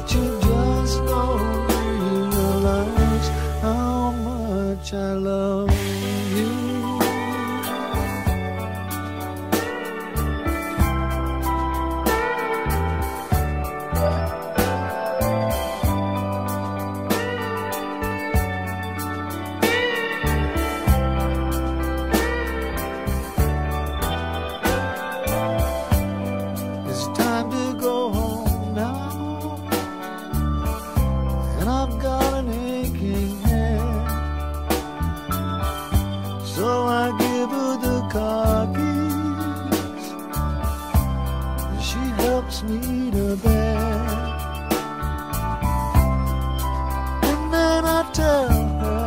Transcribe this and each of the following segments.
but you just don't realize how much I love you. It's time to go home now, and I've got an aching head, so I give her the car keys, and she helps me to bed. And then I tell her,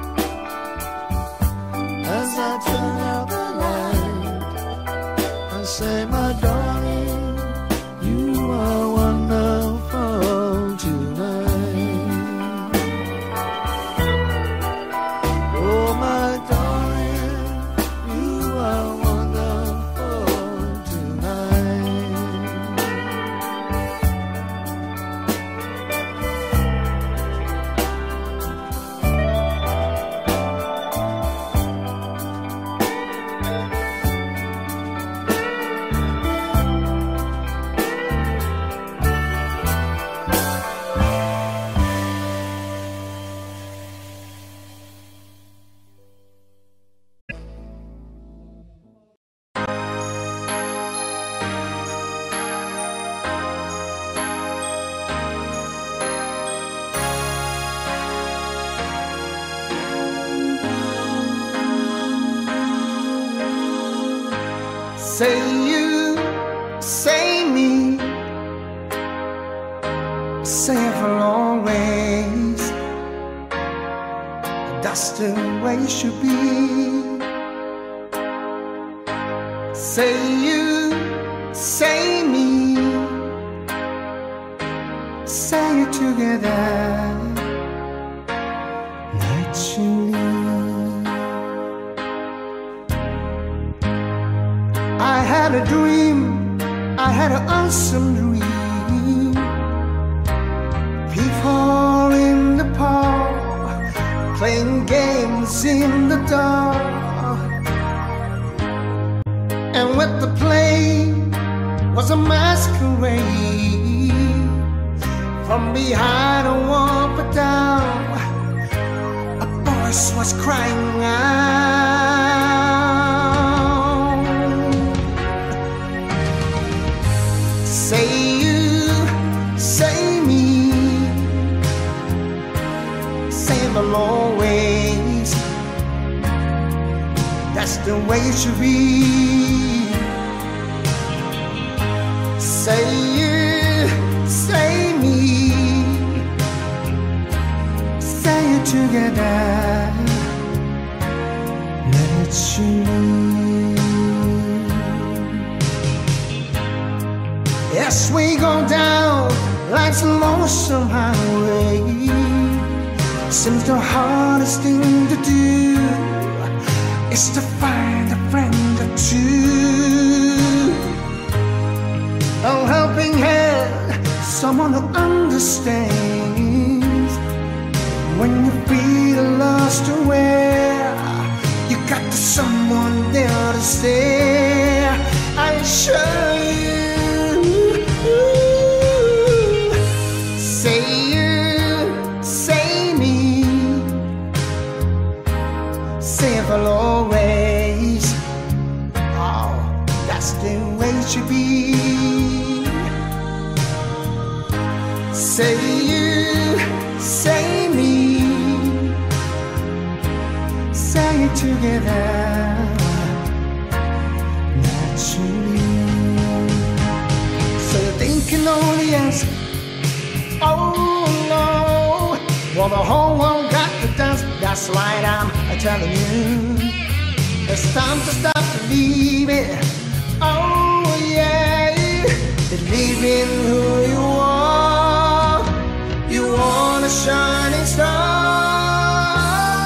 as I turn out the light, I say, my darling, you are wonderful tonight. Oh, my darling, you are wonderful tonight. Say you, say me, say it for always. That's the way it should be. Say you, say me, say it together naturally. I had a dream, I had an awesome dream. People in the park playing games in the dark, and with the play was a masquerade. From behind a wall but down, a voice was crying out. Say you, say me, say it will always. That's the way it should be. Say you, say me, say it together naturally. Yes, we go down life's lonesome highway. Seems the hardest thing to do is to find a friend or two. A helping hand, someone who understands. When you feel lost or where, you got someone there to stay. I assure you. Say you, say me, say it will always. Oh, that's the way it should be. Say you, say me, say it together naturally. So you think you know the answer? Oh no, well the whole world got to dance. That's right, I'm telling you, it's time to stop believing. Oh yeah, believe in who you are. You want a shining star.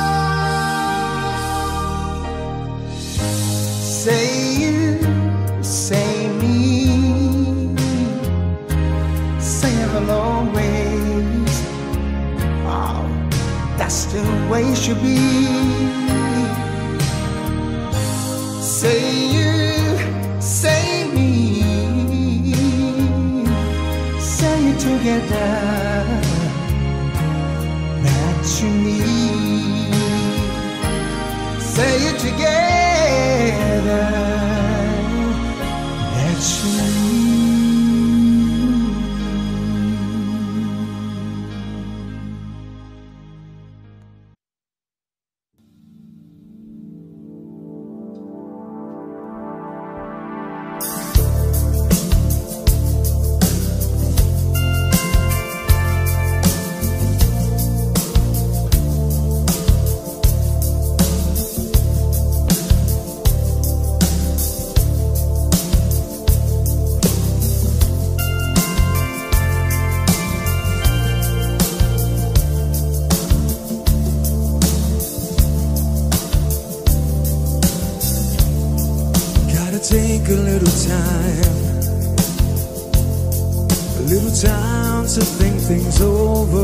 Say you, say me, sail always. Oh, that's the way it should be. Say you, say me, say it together. That you need. Say it together. That you need. Take a little time to think things over.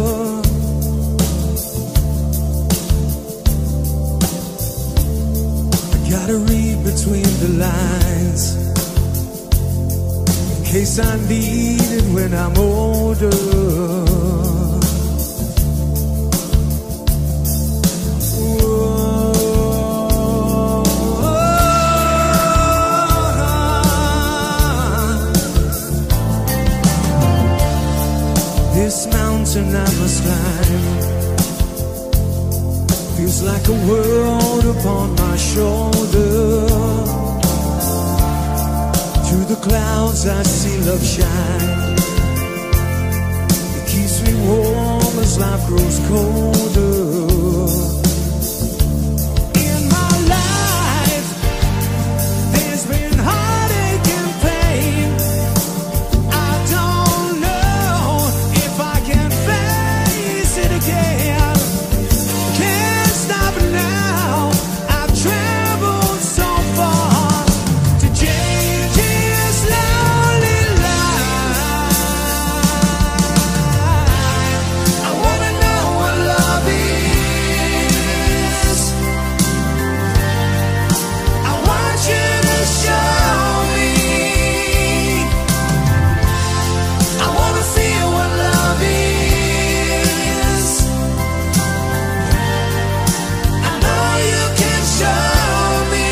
I gotta read between the lines in case I need it when I'm older. This mountain I must climb feels like a world upon my shoulder. Through the clouds I see love shine. It keeps me warm as life grows colder. In my life there's been heartache and pain. I don't know if I can face it again. Can't stop it now. I've traveled so far to change this lonely life. I wanna know what love is. I want you to show me. I wanna feel what love is. I know you can show me.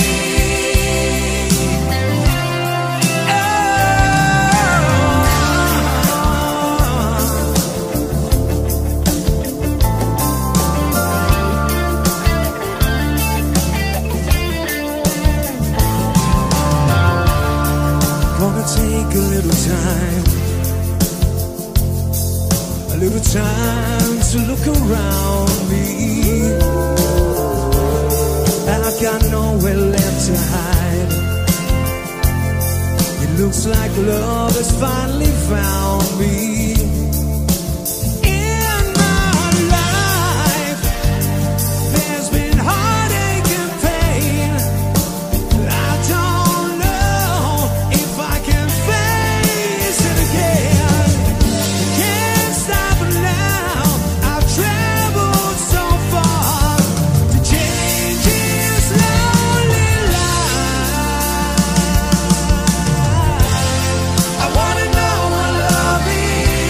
Gonna take a little time to look around me. I've got nowhere left to hide. It looks like love has finally found me. In my life there's been heartache and pain. I don't know if I can face it again. Can't stop it now. I've traveled so far to change this lonely life. I wanna know what love is.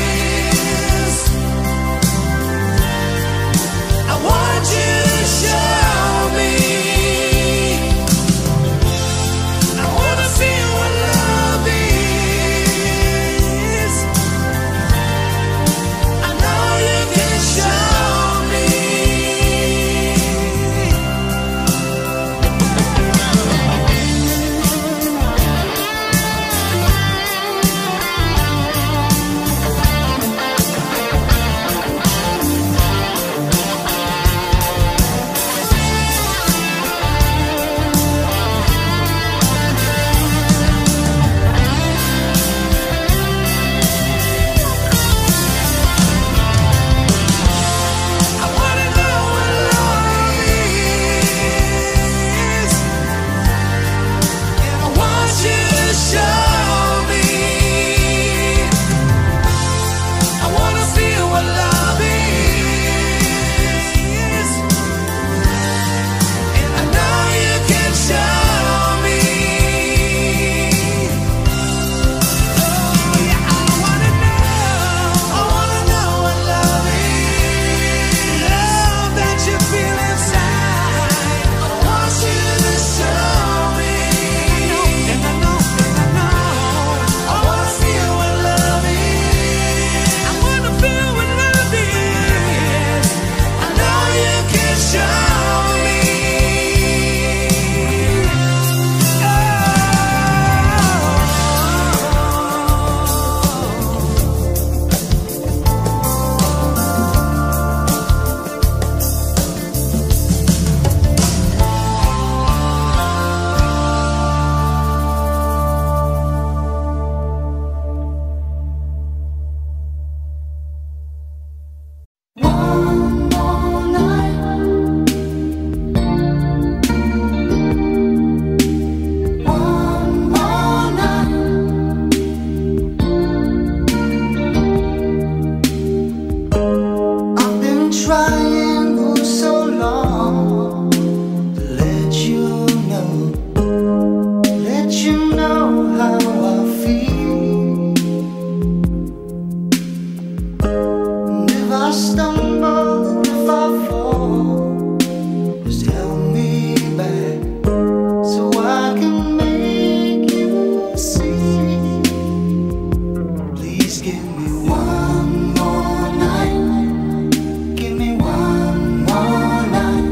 me one more night. Give me one more night.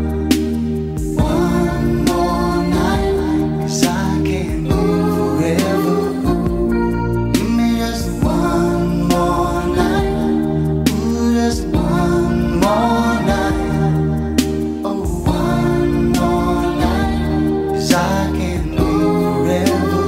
One more night. 'Cause I can't live forever. Give me just one more night. Ooh, just one more night. Oh, one more night. 'Cause I can't live forever.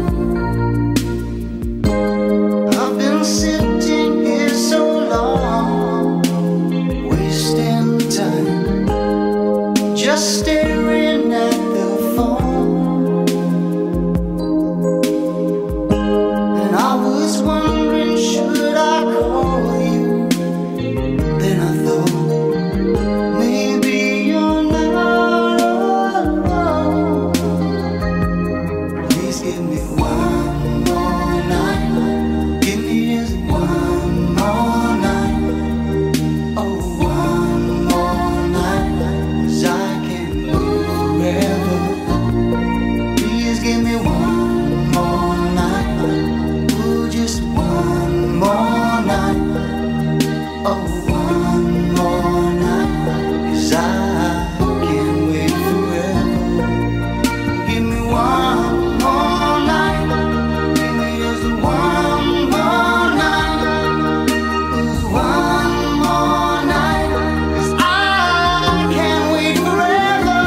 I've been sitting here so long, wasting time, just staring at the phone. And I was wondering, should I call you? Then I thought, maybe you're not alone. Please give me one more night. Give me just one more night. Oh, one more night. 'Cause I can't live forever. Please give me one more night. Ooh, just one more night. Oh, one more night. 'Cause I can't wait forever. Give me one more night. Give me just one more night. Ooh, one more night. 'Cause I can't wait forever.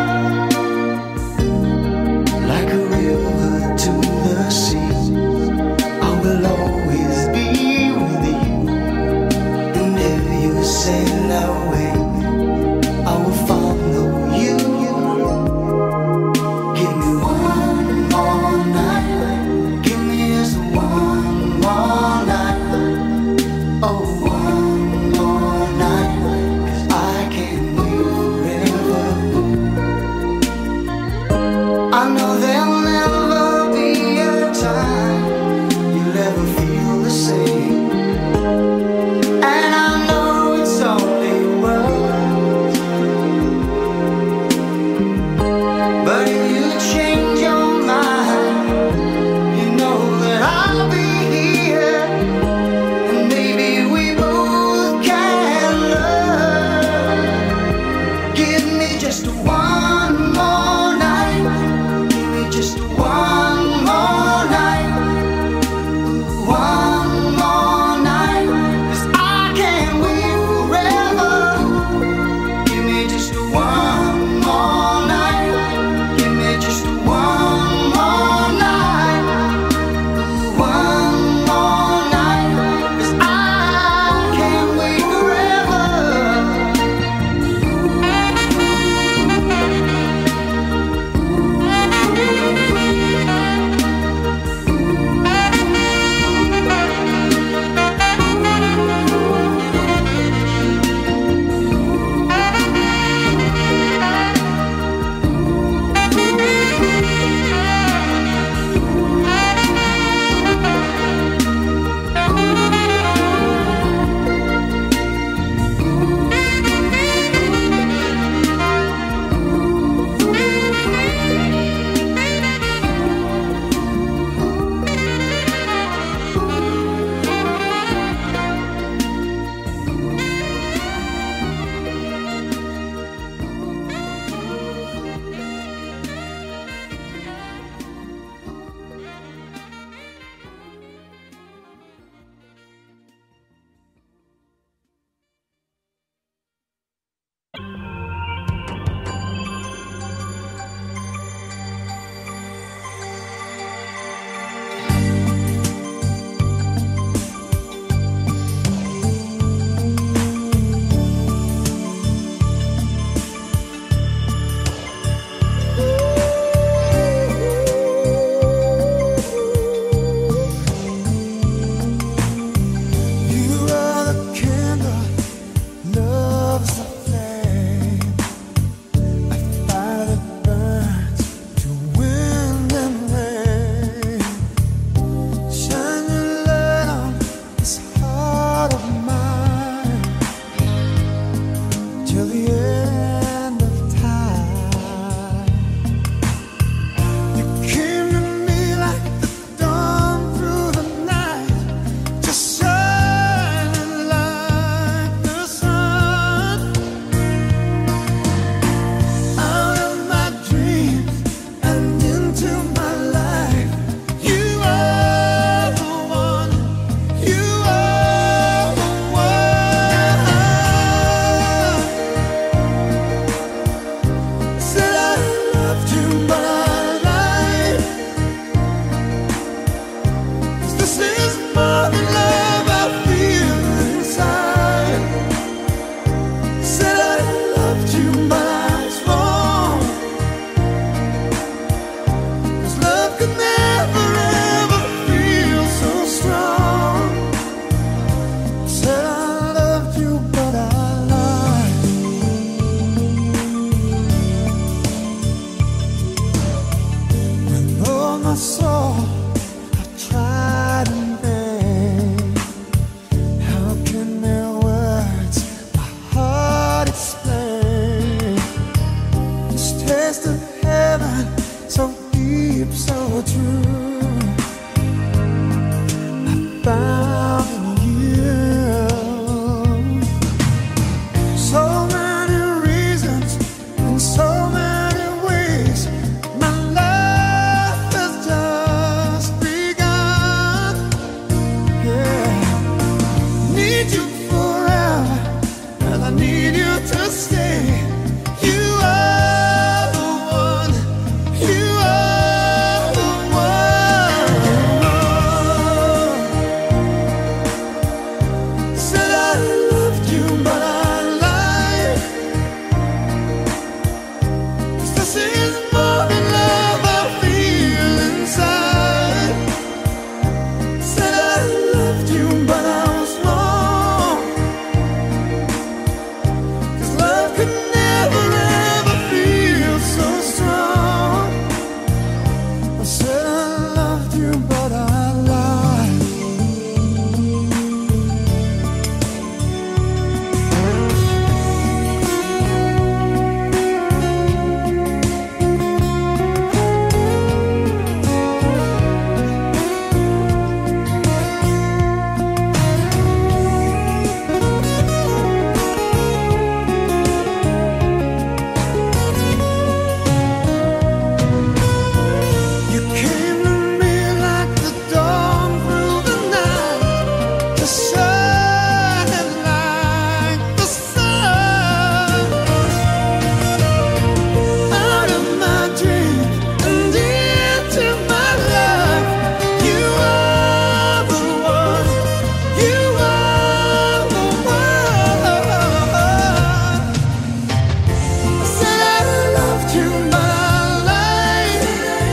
Like a river to the sea, I will always be with you. And need you forever, and I need you to stay. You are the one, you are the one. Said I loved you, but I lied. 'Cause this is more than love I feel inside. Said I loved you, but I was wrong. 'Cause love could never ever feel so strong. I said I loved you, but I lied. You came to me like the dawn through the night, to shine like the sun. Out of my dream and into my life, you are the one, you are the one. I said I loved you, but I lied.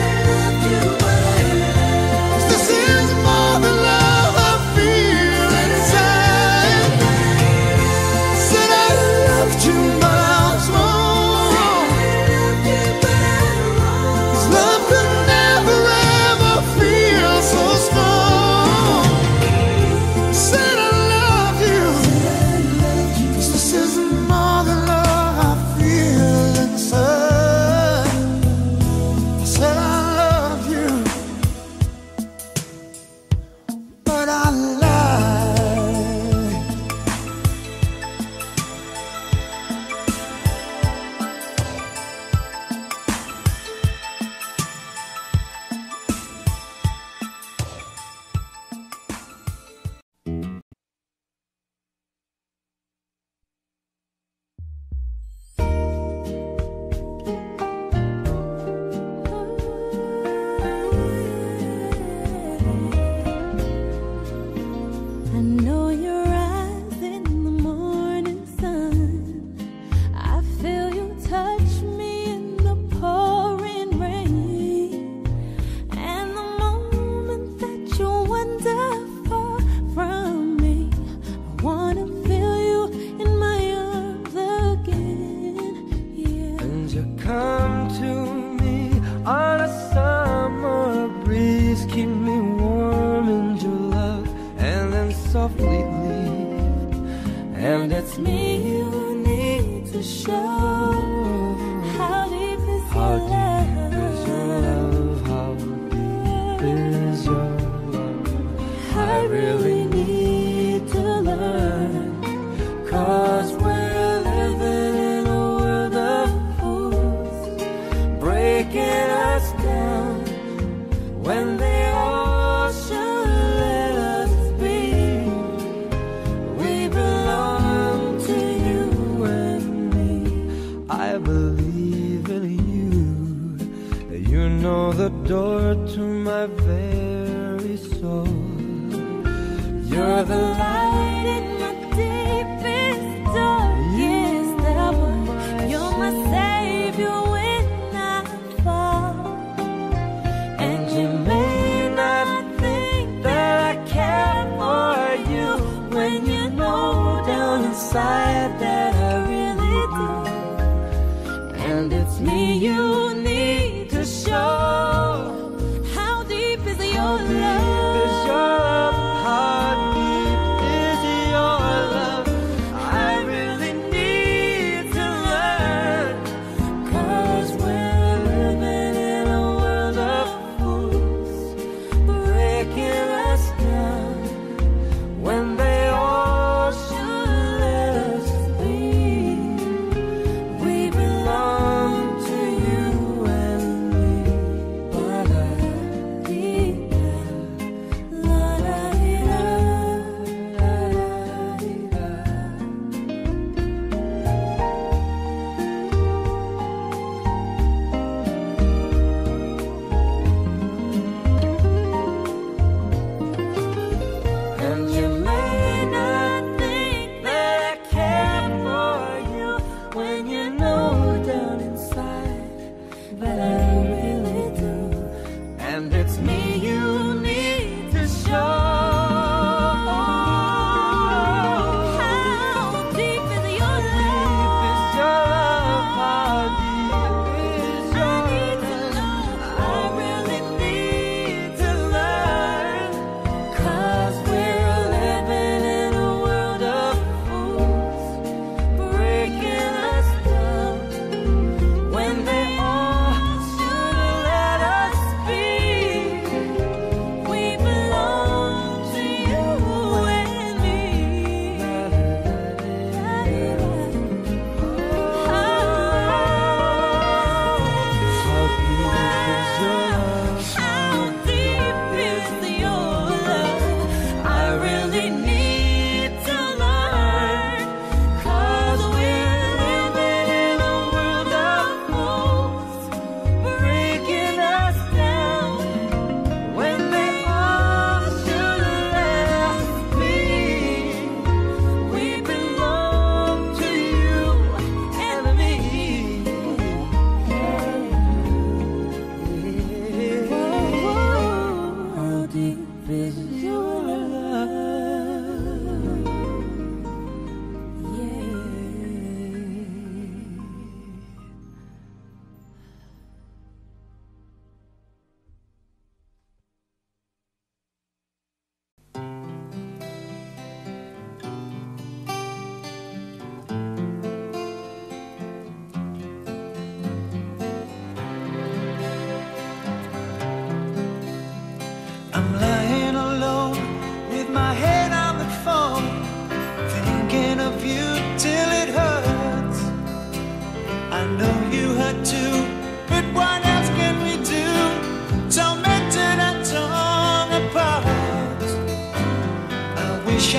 'Cause this is more than love I feel inside. Said I loved you, but I was wrong. 'Cause love could never ever feel so strong. Said I love you, 'cause this is more than love I feel inside. I said I love you, but I lied. I know your eyes in the morning sun. I feel you touch me in the pouring rain. And the moment that you wander far from me, I wanna feel you in my arms again. Yeah. And you come to me on a summer breeze, keep me warm in your love, and then softly leave. And it's Me you need to show. How deep is how your deep is your love? How deep is your love? I really need to learn. 'Cause we're living in a world of fools, breaking us down when they all should let us be. We belong to you and me. I believe in you. You know the door to my very soul. You're the light in my deepest, darkest hour. You're my savior when I fall. And you may not think that I care for you, when you know down inside that I really do. And it's me you need to show. How deep is your love? Is your love? How deep is your love? I really need to learn. 'Cause we're living in a world of fools, breaking us down when they all should let us be. We belong to you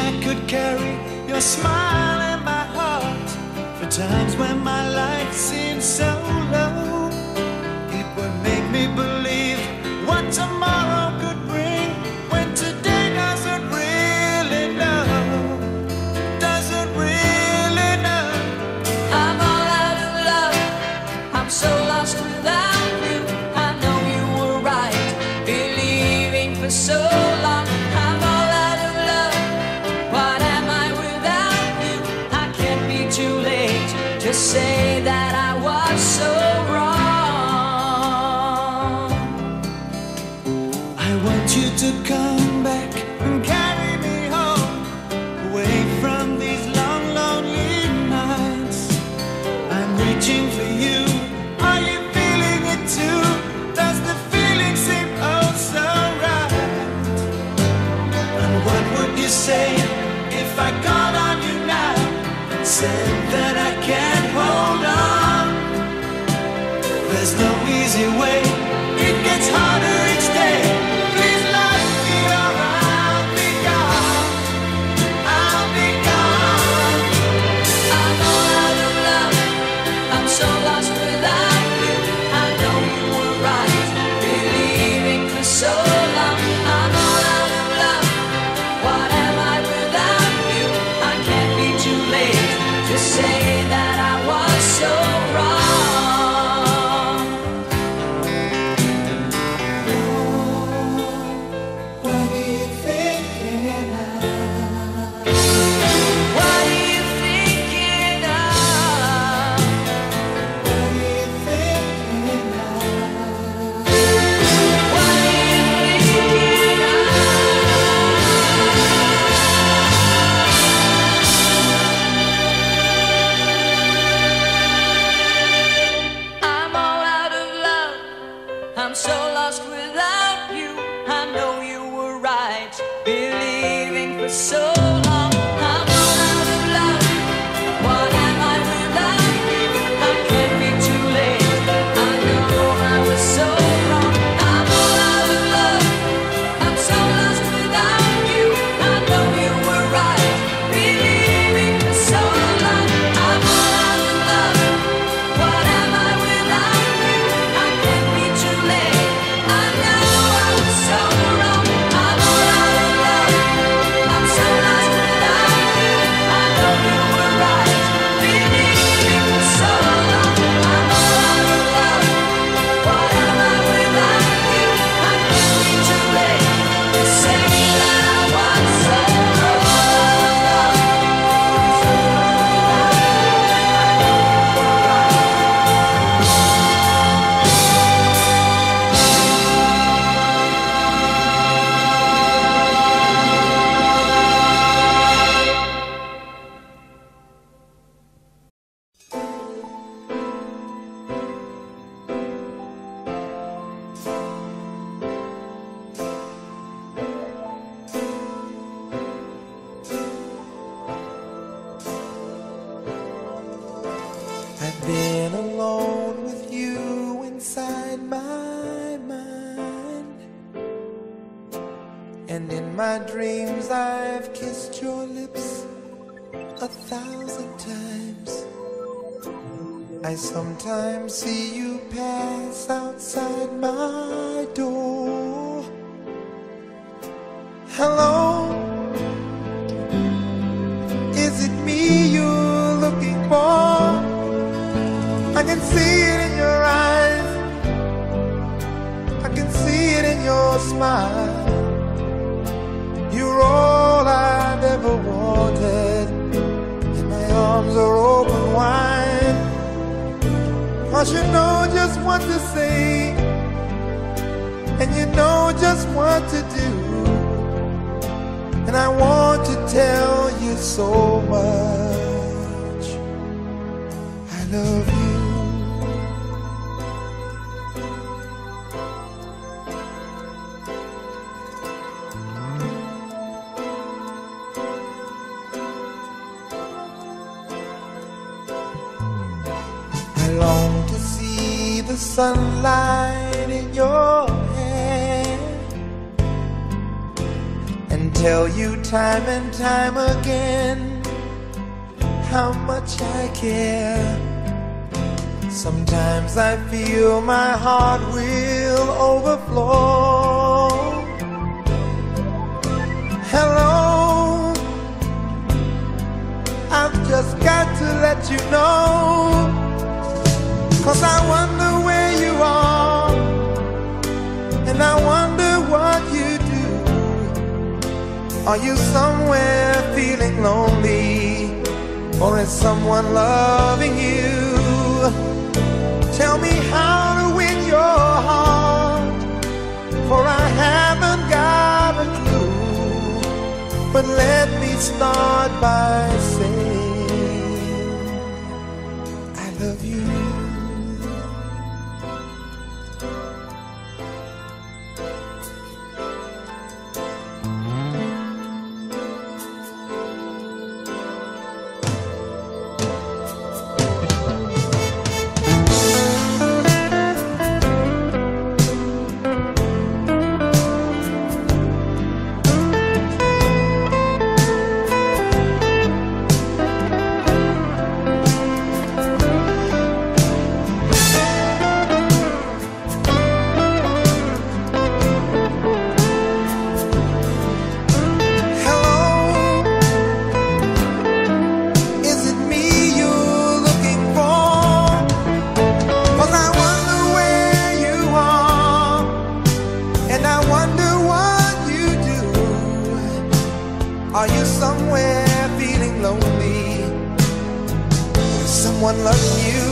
I could carry your smile in my heart for times when my life seems so low. It would make me believe what tomorrow could bring when today doesn't really know. Doesn't really know. I'm all out of love. I'm so lost without you. I know you were right, believing for so long. I'm all out of love. What am I without you? I can't be too late to say that I was so wrong. I want you to come back and carry me home, away from these long, lonely nights. I'm reaching for you. Are you feeling it too? Does the feeling seem oh so right? And what would you say if I called on you now and said that I can't hold on? There's no easy way. It gets harder each day. Please let me or I'll be gone. I'll be gone. I'm all out of love. I'm so lost without you. I know you were right, believing for so long. I'm all out of love. What am I without you? I can't be too late to say that I was so wrong. What are you thinking of? What are you thinking of? What are you thinking of? What are you thinking of? I'm all out of love. I'm so lost without you. I know you were right, believing for so long. I'm all out of love. What am I without you? I can't be too late. I know I was so wrong. I'm all out of love. I'm so lost without you. I know you were right, believing for so long. I'm all out of love. What am I without you? I can't be too late. I know I was so wrong. I'm all out of love. I'm so lost without you. I know you were right, believing for so long. I'm all out of love. What am I without you? I can't be too late to say that I was so I've been alone with you inside my mind, and in my dreams I've kissed your lips 1,000 times. I sometimes see you pass outside my door. Hello, is it me you're looking for? I can see it in your eyes, I can see it in your smile. You're all I've ever wanted, and my arms are open wide. 'Cause you know just what to say, and you know just what to do. And I want to tell you so much I love you. I long to see the sunlight in your hair, and tell you time and time again how much I care. Sometimes I feel my heart will overflow. Hello, I've just got to let you know, 'cause I wonder where you are, and I wonder what you do. Are you somewhere feeling lonely, or is someone loving you? Tell me how to win your heart, for I haven't got a clue. But let me start by saying I love you. Are you somewhere feeling lonely? Is someone loving you?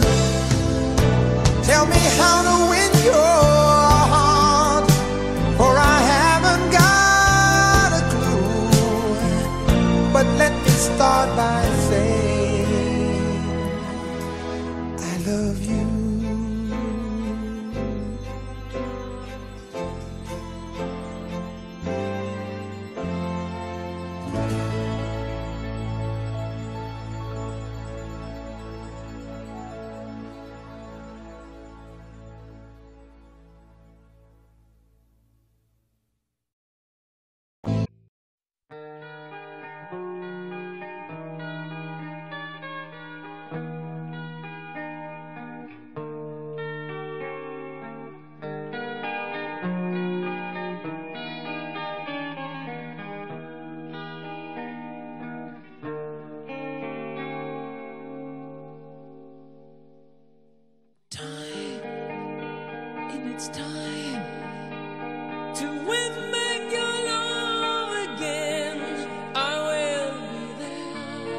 Tell me how to win your heart, for I haven't got a clue. But let me start by saying I love you. It's time to win back your love again. I will be there.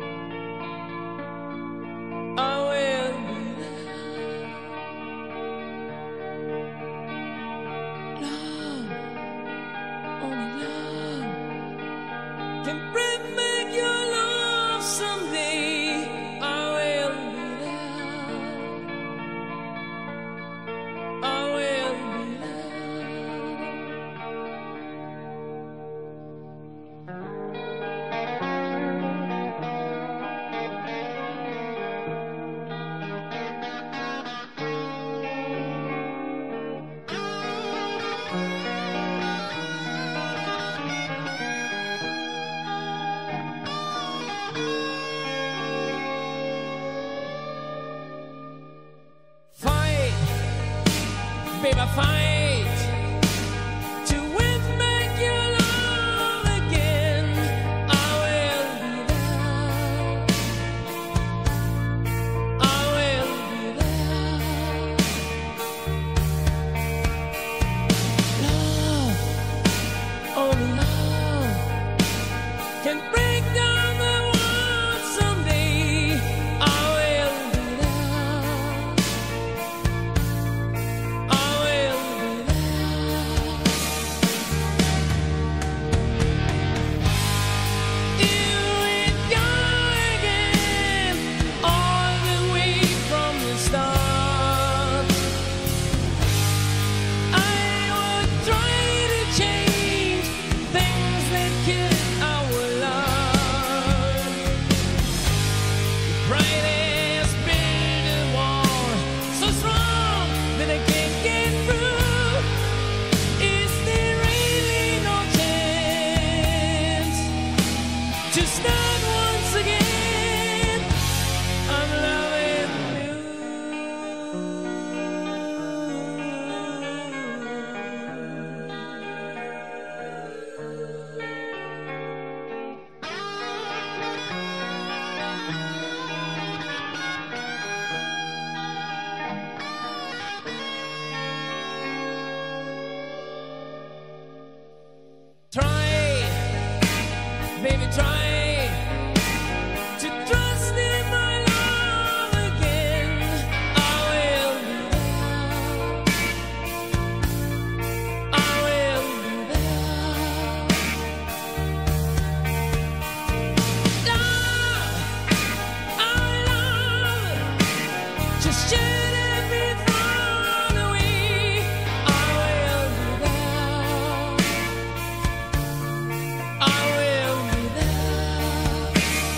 I will be there. Love, only love can bring back your love someday. I will be there. I will be there. to start once again. I'm loving you. Try, baby, try to trust in my love again. I will do that. I will do that. Love, just shoot everything away. I will do that. I will do that.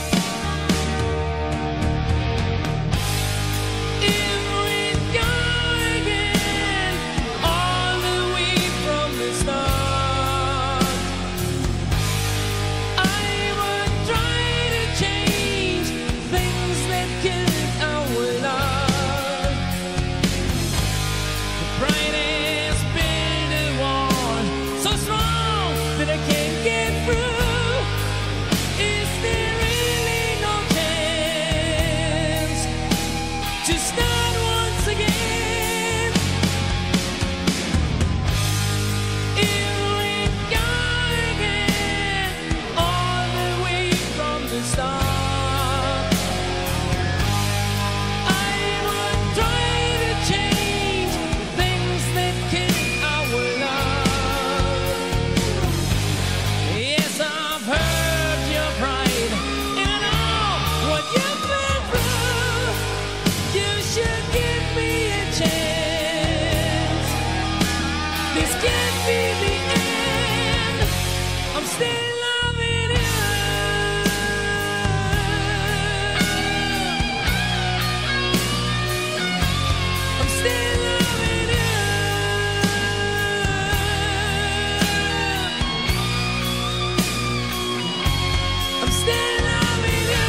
If we go again, all the way from the start, I would try to change things that killed our love. The brightest build a wall so strong that I can't get through. Is there really no chance to start once again? If we go again, all the way from the start, I would try to change things that kill our love. Yes, I've heard your pride, and I know what you've been through. You should give me a chance. This can't be the end. I'm still loving you. I'm still loving you. I'm still loving you.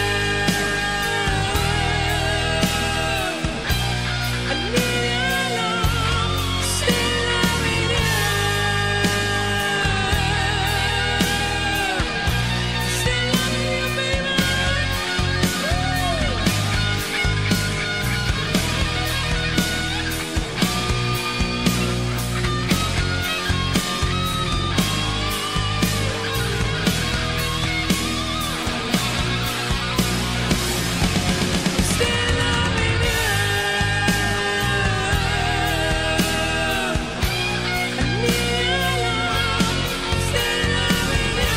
I need your love. Still loving you. Still loving you, baby. Still loving you. I need your love. Still loving you.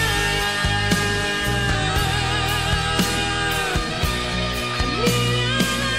I need your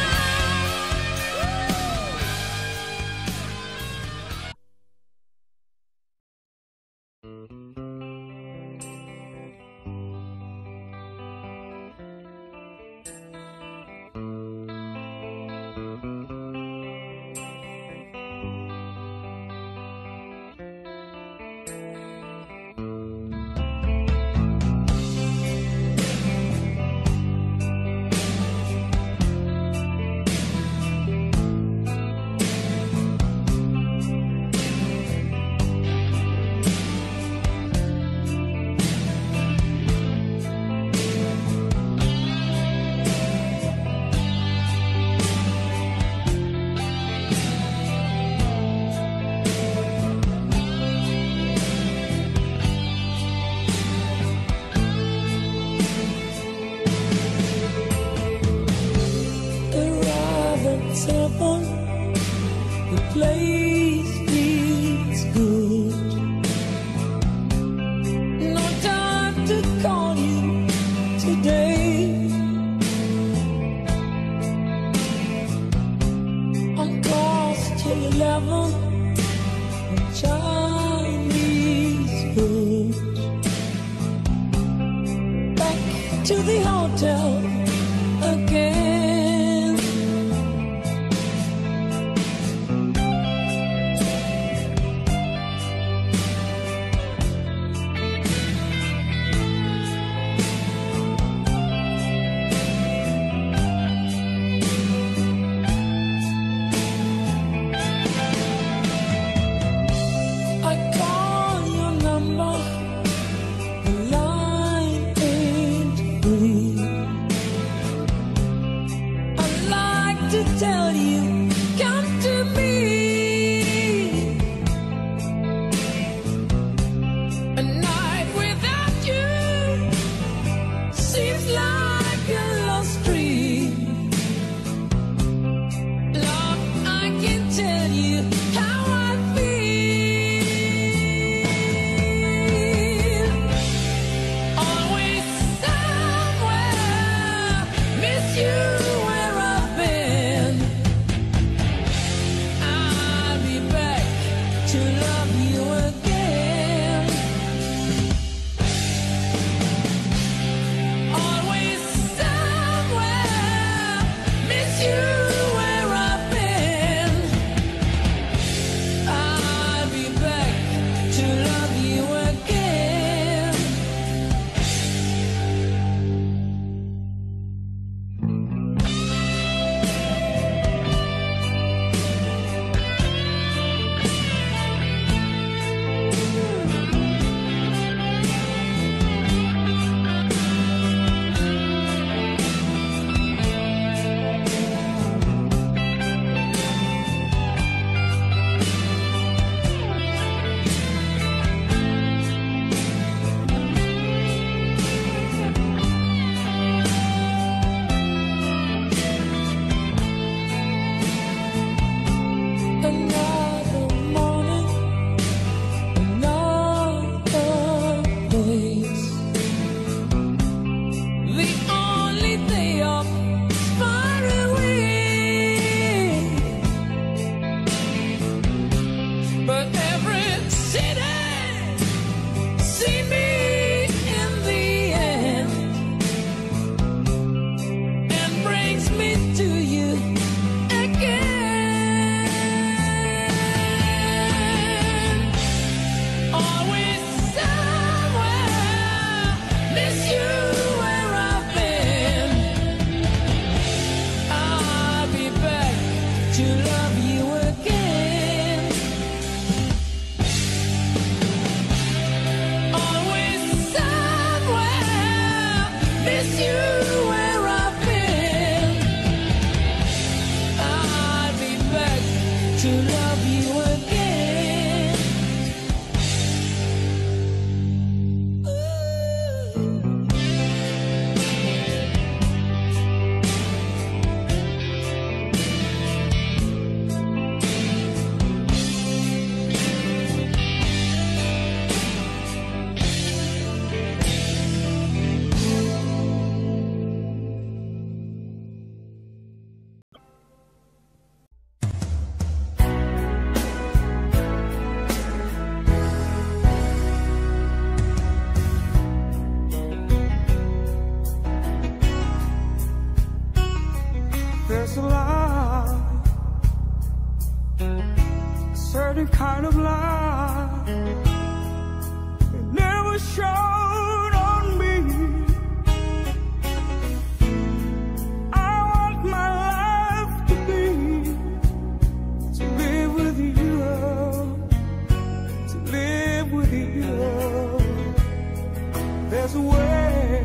arrive at 7, the place feels good. No time to call you today. I'm close till 11, Chinese food. Back to the hotel again. you where I've been, I'd be back to love you again. There's a love, a certain kind of love, it never showed on me. I want my life to live with you, to live with you. There's a way.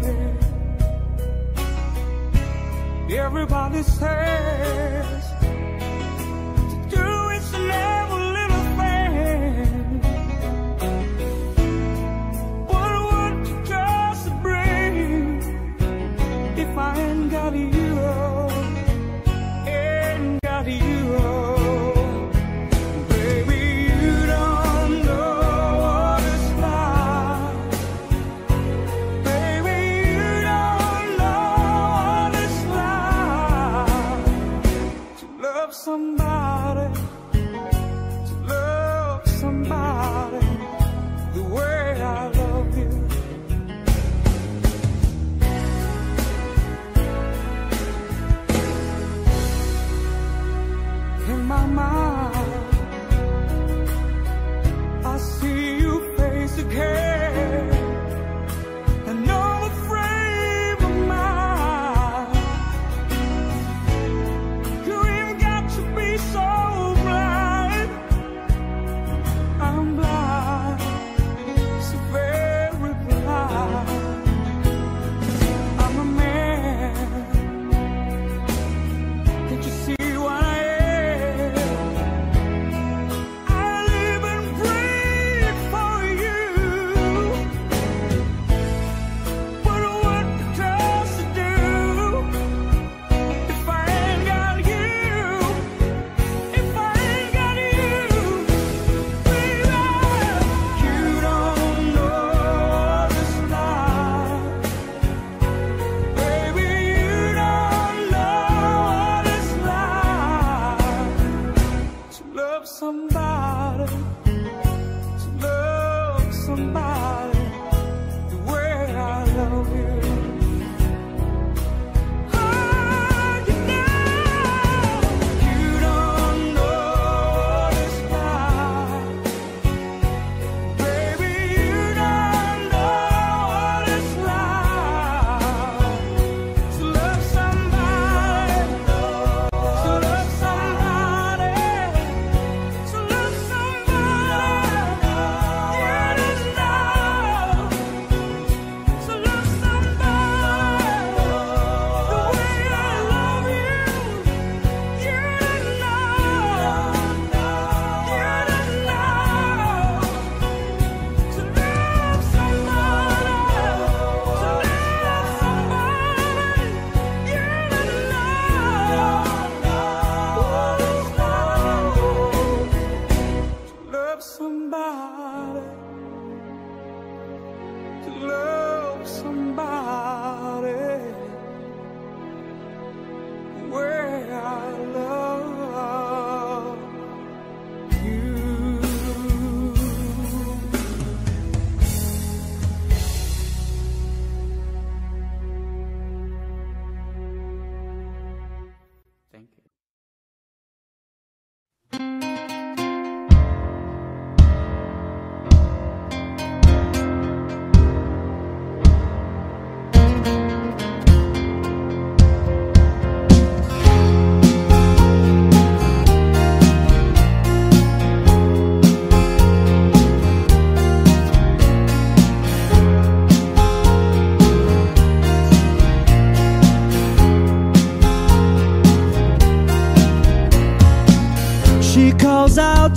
Everybody says to do is never little thing. What would you just bring if I ain't got you? Ain't got you. Baby, you don't know what it's like. Baby, you don't know what it's like to love somebody, the way I love you.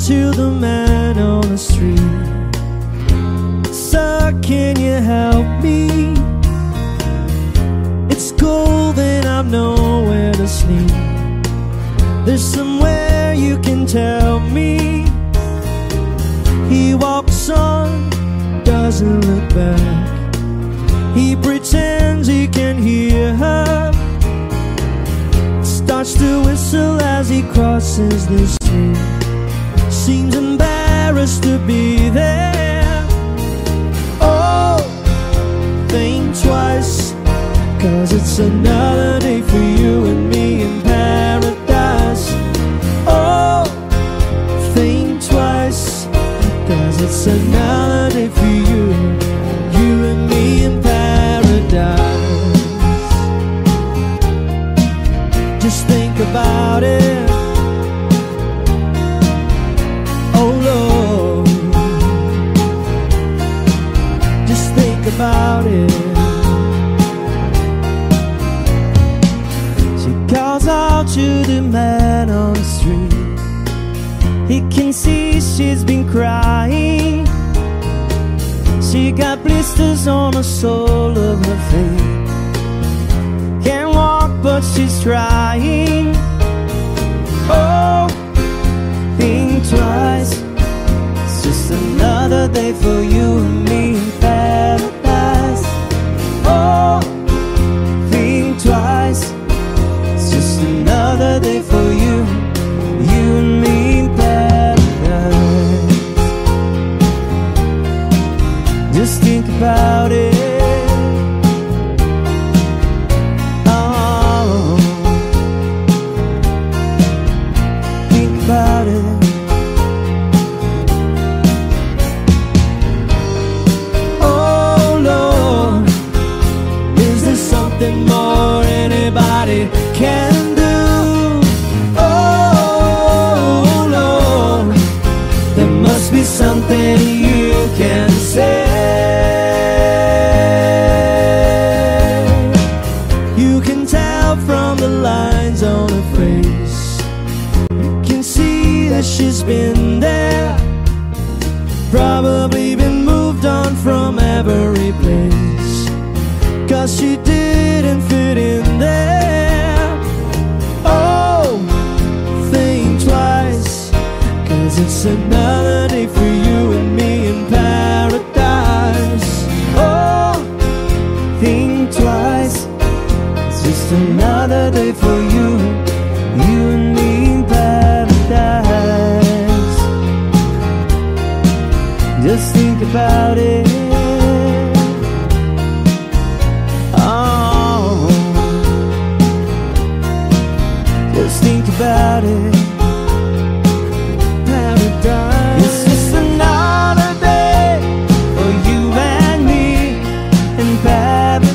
to the man on the street. Sir, can you help me? It's cold and I've nowhere to sleep. There's somewhere you can tell me. He walks on, doesn't look back. He pretends he can hear her. Starts to whistle as he crosses the street. Seems embarrassed to be there. Oh, think twice, 'cause it's another day for you and me in paradise. Oh, think twice, 'cause it's another day for you and me in paradise. Just think about it. Oh Lord, just think about it. She calls out to the man on the street. He can see she's been crying. She got blisters on the sole of her feet. Can't walk but she's trying. Oh, think twice. It's just another day for you and me in paradise. Oh, think twice. It's just another day for you and me in paradise. Just think about it. Oh, think about it. Oh Lord, is there something more anybody can do? Oh Lord, there must be something you can say. You can tell from the lines on her face. You can see that she's been there. Probably been moved on from every place, 'cause she didn't fit in there. Oh, think twice, 'cause it's another day for you and me in paradise. Oh, think twice. It's just another day for you and me in paradise. Just think about it. Oh, just think about it. Paradise. It's just another day for you and me in paradise.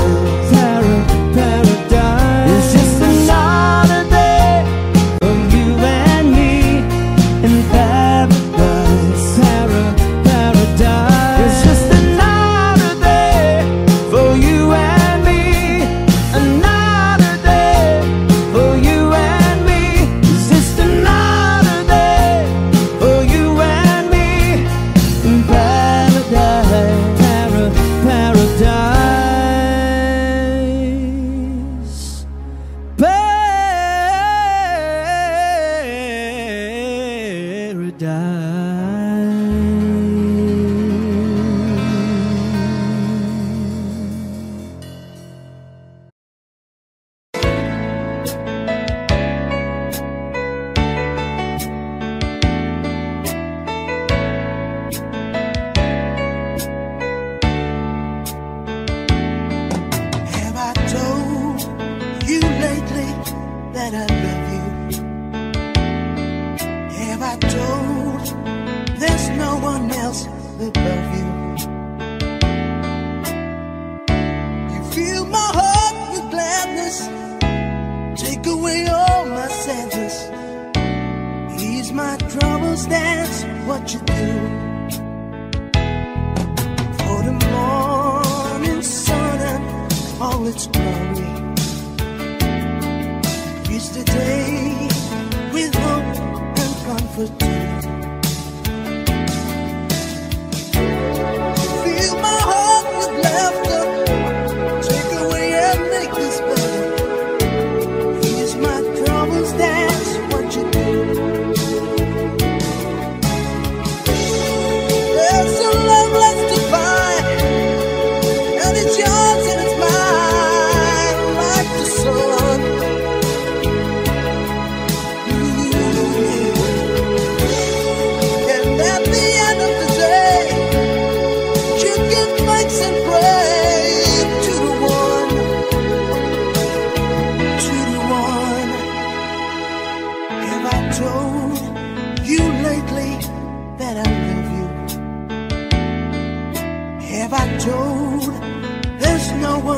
Paradise. It's just another day for you and me in paradise. Paradise. It's just another day for you and me. Another day for you and me. It's just another day for you and me in paradise. Paradise. Have I told you lately that I love you? Have I told there's no one else above you? You fill my heart with gladness, take away all my sadness, ease my troubles, that's what you do. For the morning sun and all its glory, reach the day with hope and comfort too.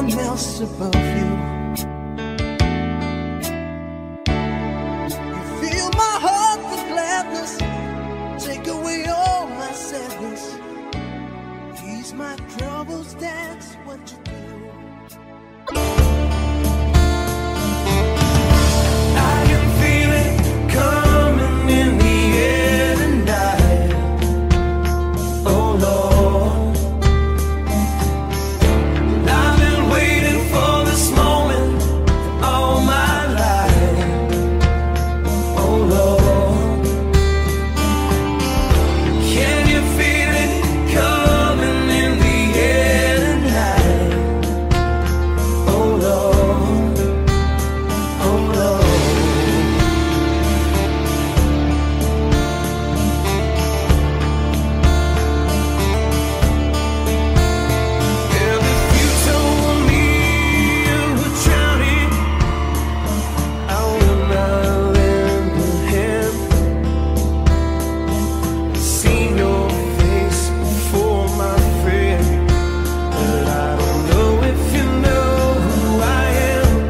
one else above you. You fill my heart with gladness, take away all my sadness, ease my troubles, that's what you do. I can feel it coming in the air tonight. Oh Lord, I've been waiting for this moment all my life. Oh Lord, can you feel it coming in the air tonight? Oh Lord, oh Lord. If you told me you were drowning, I would not lend a hand. Seen your face before, my friend, but I don't know if you know who I am.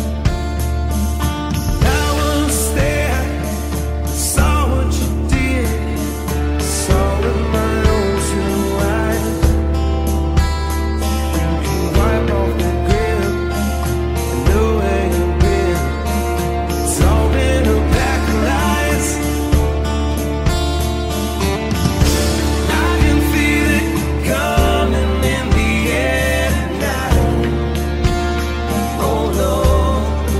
I was there, saw what you did, saw with my own two eyes. You can wipe off the grin, I know where you've been. It's all been a pack of lies. I can feel it coming in the air tonight. Oh Lord,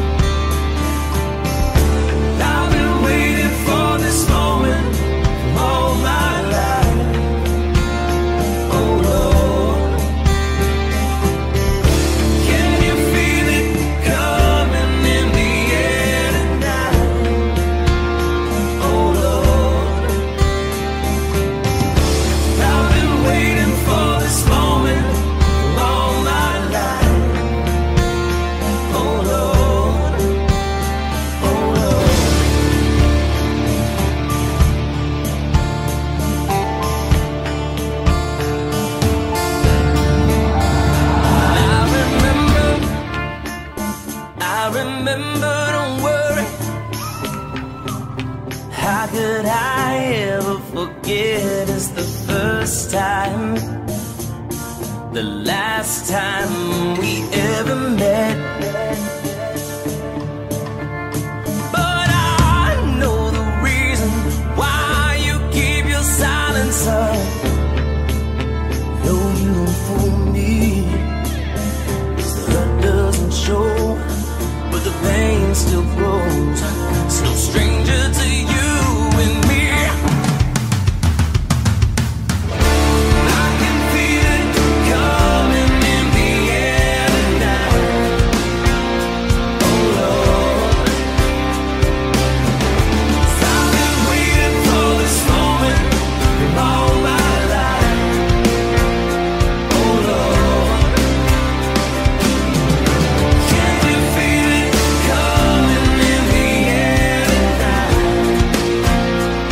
I've been waiting for this moment all my life. Oh Lord, can you feel it coming in the air tonight? Oh Lord, I've been waiting for this moment all my life. Oh Lord, oh Lord. I remember, don't worry. How could I ever forget? It's the first time, the last time we ever met. But I know the reason why you keep your silence up. No, you don't fool me. 'Cause the hurt doesn't show, but the pain still grows. It's no stranger to you and me. I can feel it coming in the air tonight. Oh Lord, 'cause I've been waiting for this moment all my life. Oh Lord, can you feel it coming in the air tonight?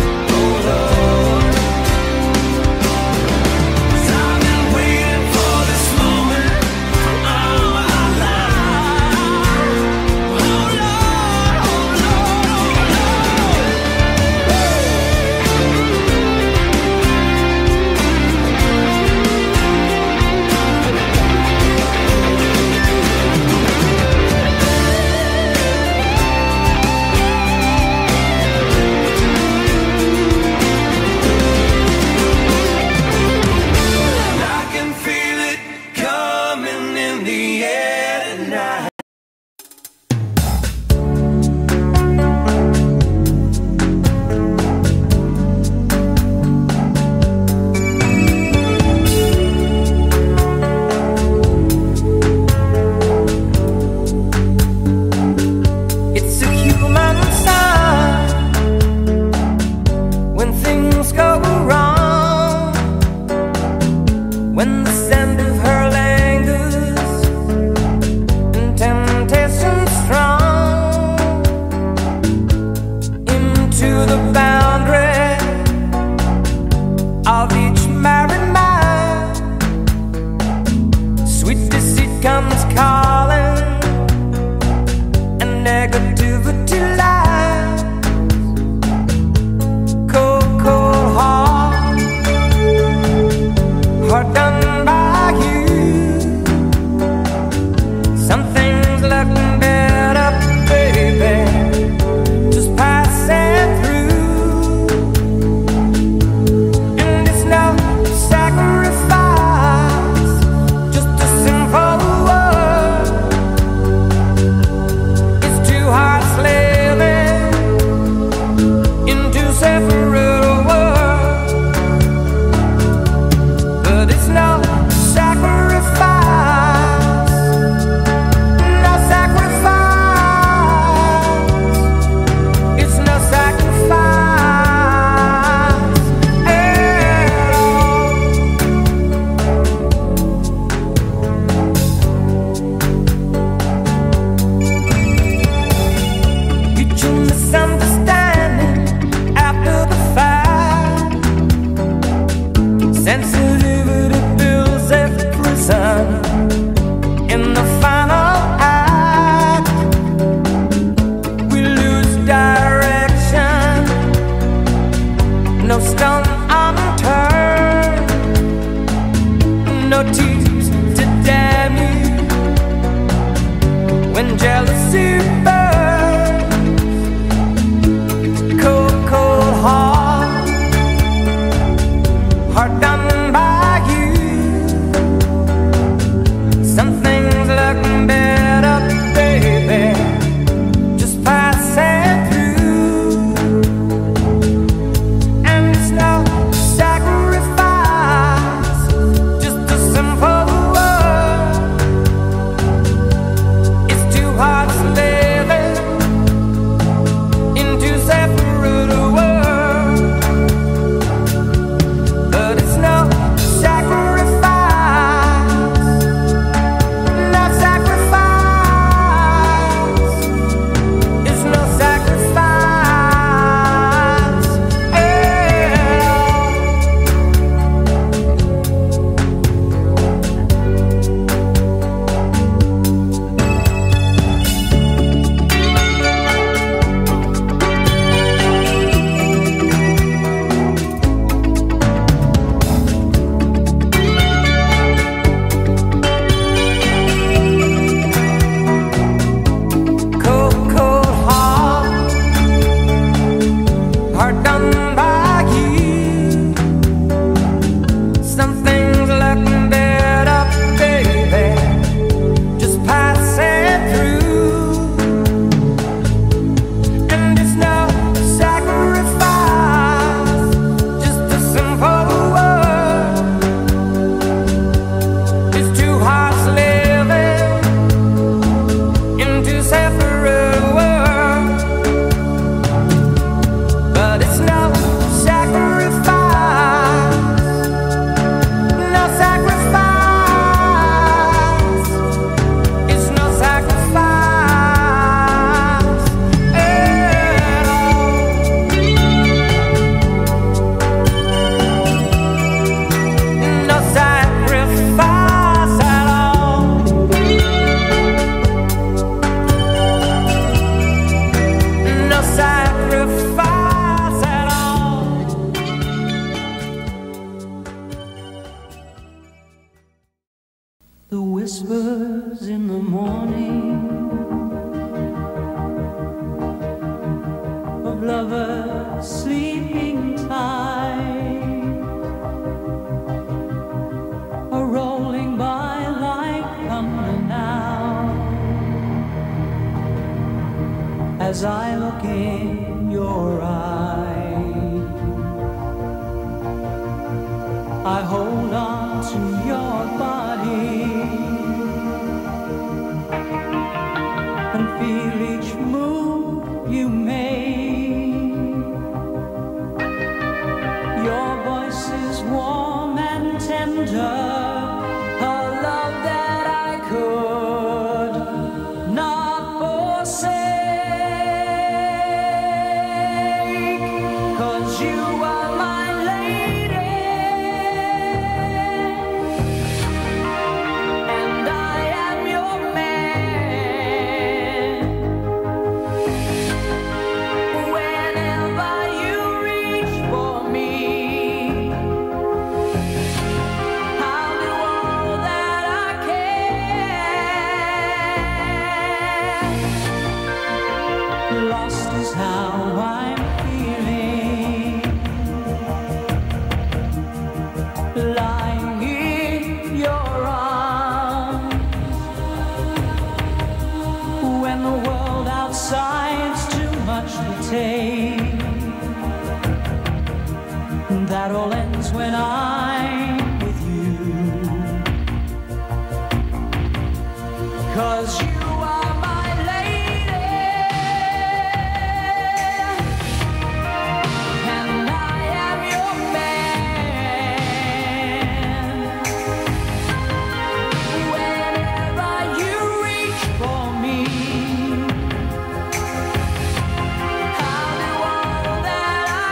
morning of lovers sleeping tight are rolling by like thunder now. As I look in your eyes, I hold on to your body and feel each move you make. Your voice is warm and tender, a love that I could not forsake. 'Cause you are my lady, and I am your man. Whenever you reach for me, I'll do all that I can. Lost is how I'm feeling, lying in your arms, when the world outside's too much to take. That all ends when I'm with you. 'Cause you are my lady, and I am your man. Whenever you reach for me, I'll do all that I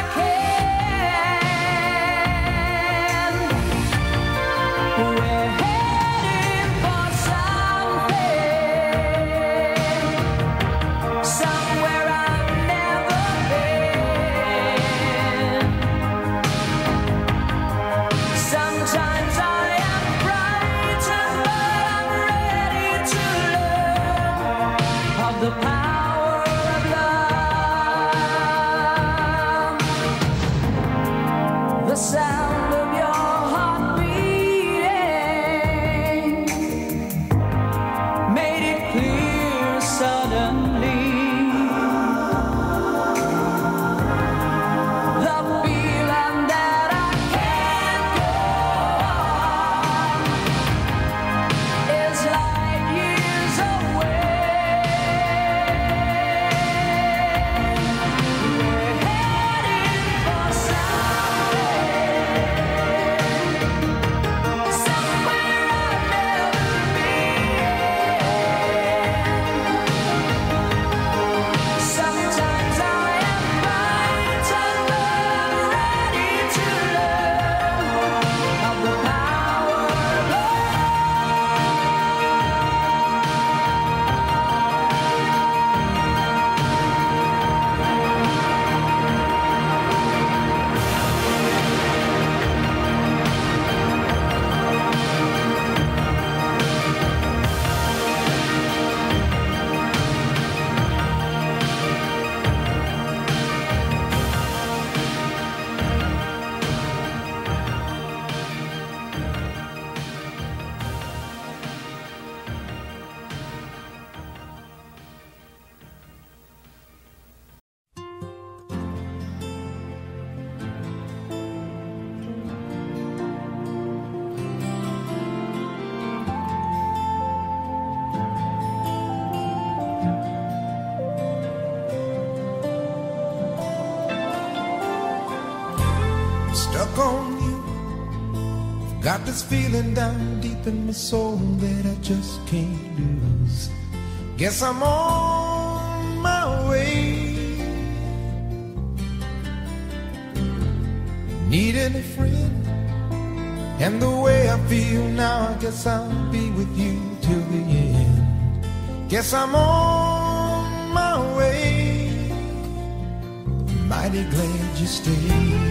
can. We're heading for somewhere I've never been. Sometimes I am frightened, but I'm ready to learn of the power of love. The sound of your heart beating made it clear suddenly. The feeling that I can't go on is light years away. We're heading for somewhere I've never been. Sometimes I am frightened, but I'm ready to learn of the power of love. Stuck on you. Got this feeling down deep in my soul that I just can't lose. Guess I'm on my way. Needing a friend, and the way I feel now, I guess I'll be with you till the end. Guess I'm on my way. Mighty glad you stayed.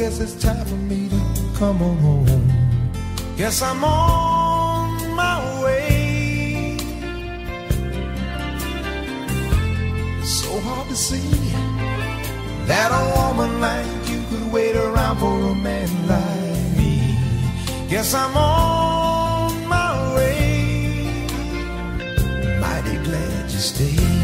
guess it's time for me to come on home. Guess I'm on my way. So hard to see that a woman like you could wait around for a man like me. Guess I'm on my way. Mighty glad you stayed.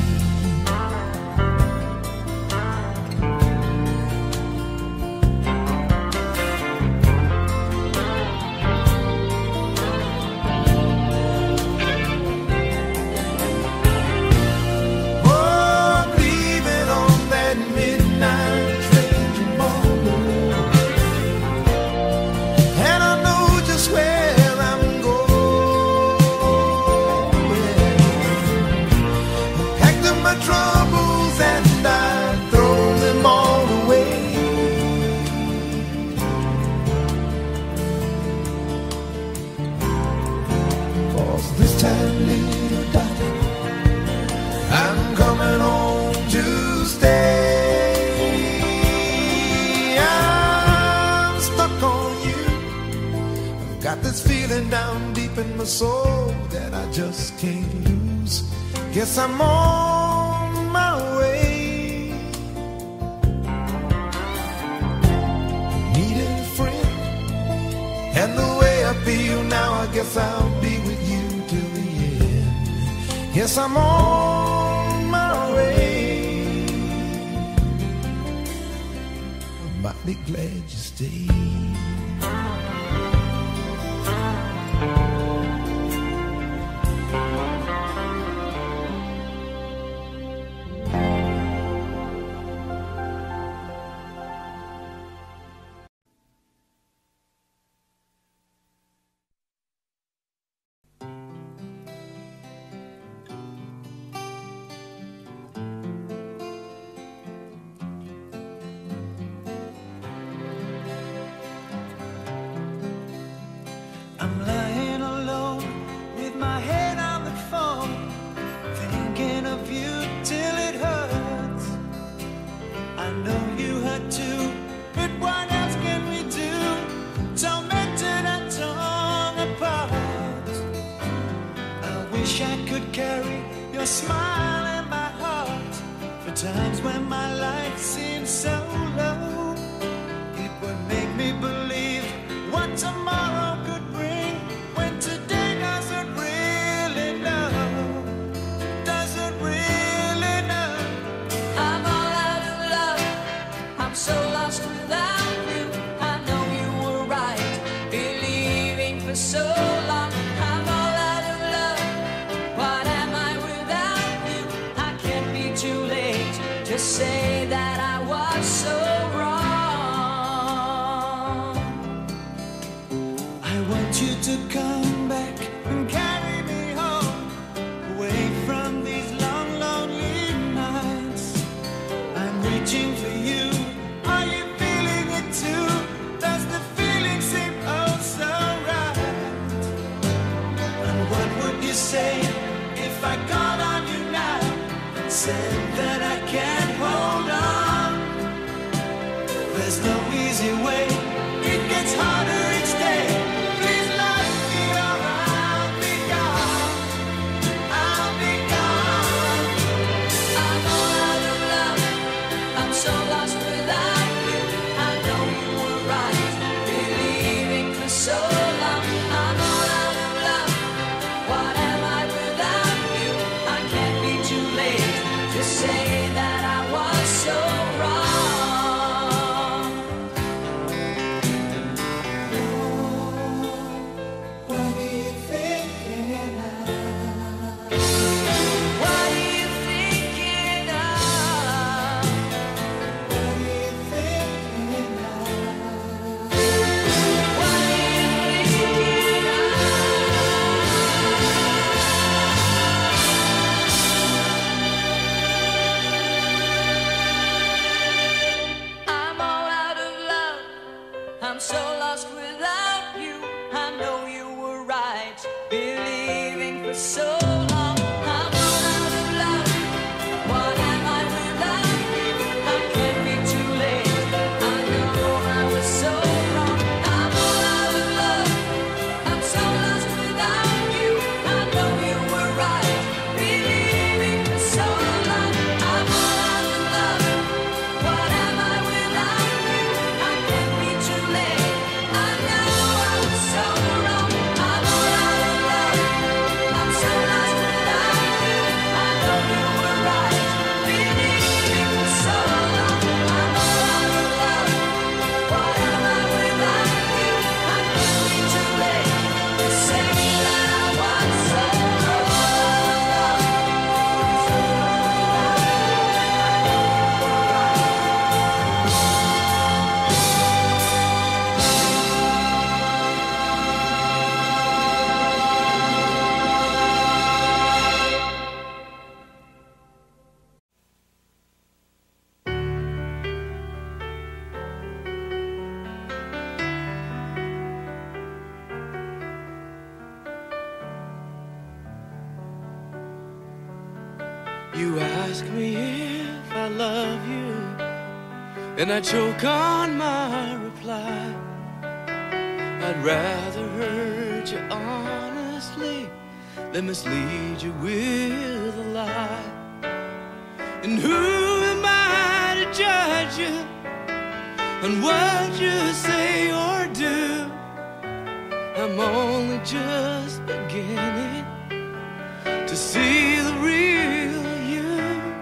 Down deep in my soul that I just can't lose. Guess I'm on my way. Needing a friend, and the way I feel now, I guess I'll be with you till the end. Yes, I'm on my way. I'm mighty glad you stayed. I'm lying alone with my head on the phone, thinking of you till it hurts. I know you hurt too, but what else can we do? Tormented and torn apart. I wish I could carry your smile in my heart for times when my life seems so low. It would make me believe what tomorrow could bring, when today doesn't really know, doesn't really know. I'm all out of love, I'm so lost without you. I know you were right, believing for so long. I'm all out of love, what am I without you? I can't be too late to say that I was so wrong. I want you to come back and carry me home, away from these long, lonely nights. I'm reaching for you. Are you feeling it too? Does the feeling seem oh so right? And what would you say if I called on you now and said that I can't hold on? There's no easy way, it gets harder each day. Please let me or I'll be gone, I'll be gone. I'm all out of love, I'm so lost without you. I know you were right, believing for so long. I'm all out of love, what am I without you? I can't be too late to say that I was so wrong. What are you thinking of? What are you thinking of? What are you thinking of? What are you thinking of? I'm all out of love, I'm so lost without you. I know you were right, believing for so long. I'm all out of love, what am I without you? I can't be too late, I know I was You ask me if I love you, and I choke on my reply. I'd rather hurt you honestly than mislead you with a lie. And who am I to judge you on what you say or do? I'm only just beginning to see the real you.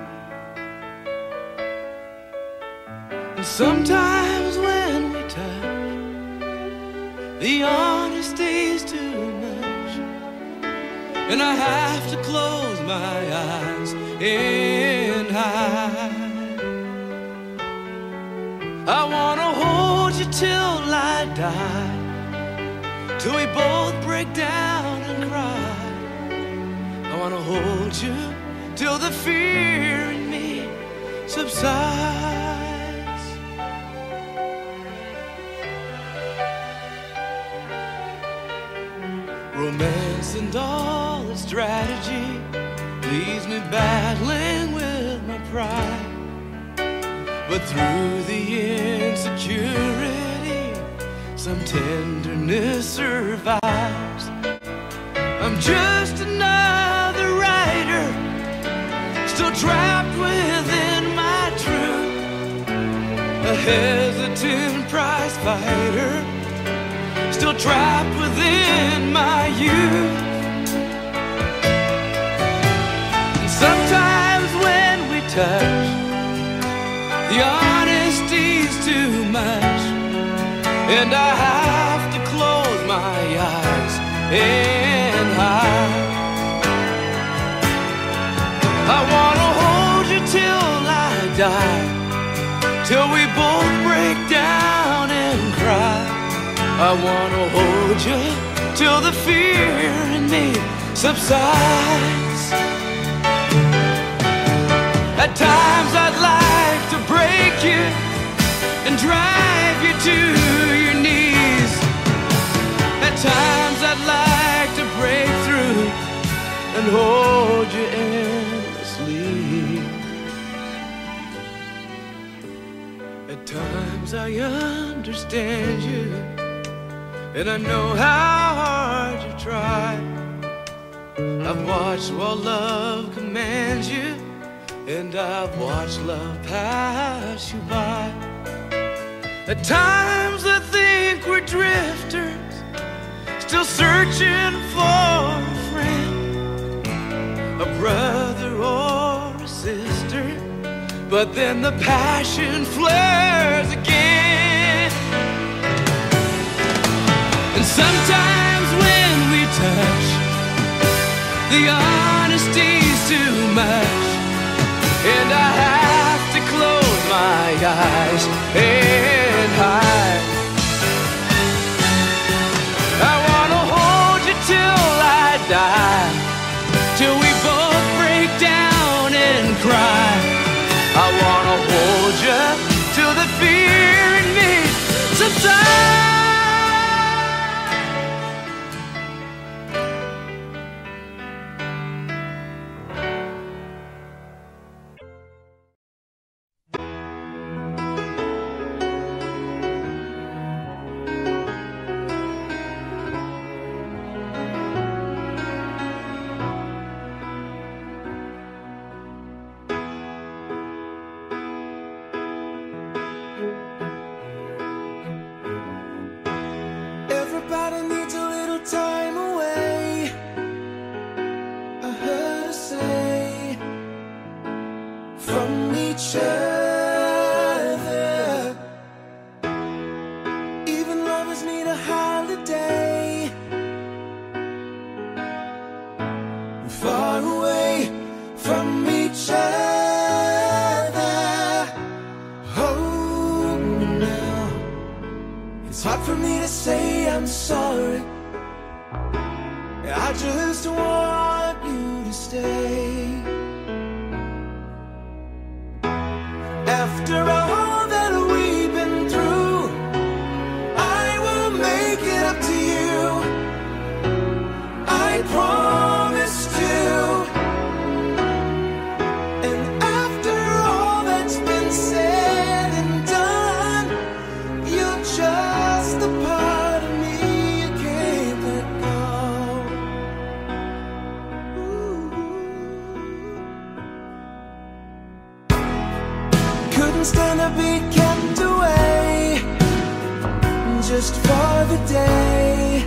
And sometimes when we touch, the honesty's too much, and I have to close my eyes and hide. I wanna hold you till I die, till we both break down and cry. I wanna hold you till the fear in me subsides. Romance and all its strategy leaves me battling with my pride. But through the insecurity, some tenderness survives. I'm just another writer, still trapped within my truth, a hesitant prize fighter, still trapped within my youth. And sometimes when we touch, the honesty's too much, and I have to close my eyes and hide. I wanna hold you till I die, till we both break down and cry. I wanna hold you till the fear in me subsides. At times I'd like to break you and drive you to your knees. At times I'd like to break through and hold you endlessly. At times I understand you, and I know how hard you try. I've watched while love commands you, and I've watched love pass you by. At times I think we're drifters, still searching for a friend, a brother or a sister. But then the passion flares again. And sometimes when we touch, the honesty's too much, and I have to close my eyes and hide. I wanna hold you till I die, till we both break down and cry. I wanna hold you till the fear in me subsides. Everybody needs a little time away, I heard her say, from each other. Even lovers need a holiday, far away from each other. Hold me now, it's hard for me to say I'm sorry. I just want you to stay. After all that we've been through, I will make it up to you, I promise to. be kept away just for the day